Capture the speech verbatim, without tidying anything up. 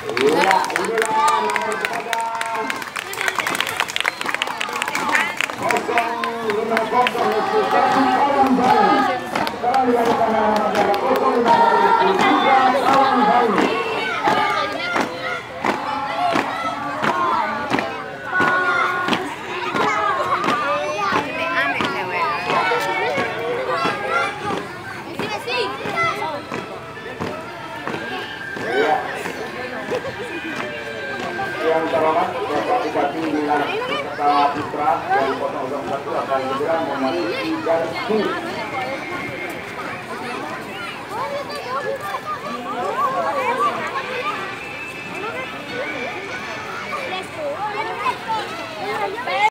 Iya, inilah nomor kepada kosong lima kosong itu Kawan Baru. Sekarang dilakukan adalah kosong lima kosong itu Kawan Baru. Yang terhormat Bapak Bupati Wilayah Kota Putra dari kota nol satu akan segera memasuki garis finish.